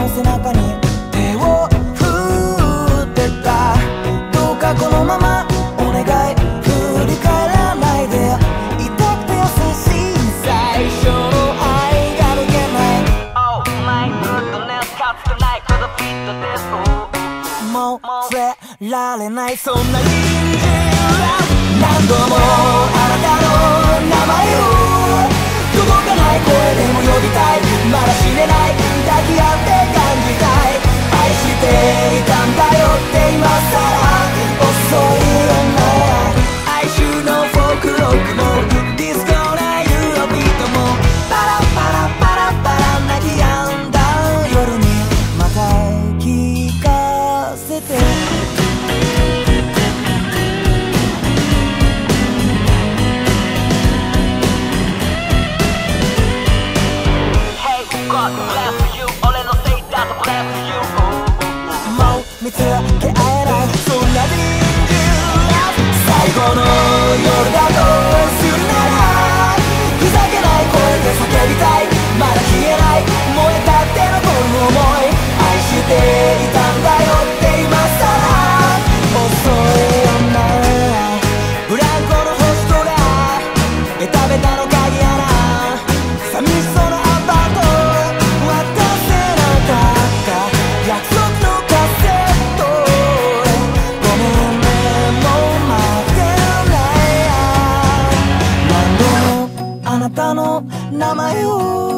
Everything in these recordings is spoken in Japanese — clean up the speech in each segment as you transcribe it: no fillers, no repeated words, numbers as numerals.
の背中に手を振ってた。どうかこのままお願い、振り返らないで。痛くて優しい最初の愛が抜けない。 Oh my goodness かつてないほどフィットです。もう触れられないそんな臨時は何度もあなたの名前を届かない声でも呼びたい。まだ死ねない抱き合って感じたい。愛していたんだよって今さら遅いよな。哀愁のフォークロックもディスコなユーロビートもパラパラパラパラ泣き止んだ夜にまた聞かせて。見つけ合えないそんな臨時最後の夜だとするならふざけない声で叫びたい。まだ消えない燃えたって残る想い。愛していたんだよって今さら遅いよな。ブランコの星空ベタベタの鍵穴寂しそうなアパート渡せなかった約束のカセットごめんねもう待ってないや。何度もあなたの名前を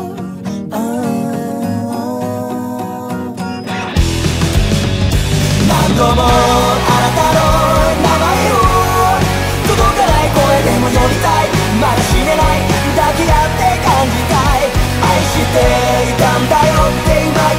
何度もあなたの名前を届かない声でも呼びたい。まだ死ねない抱き合って感じたい。愛していたんだよって今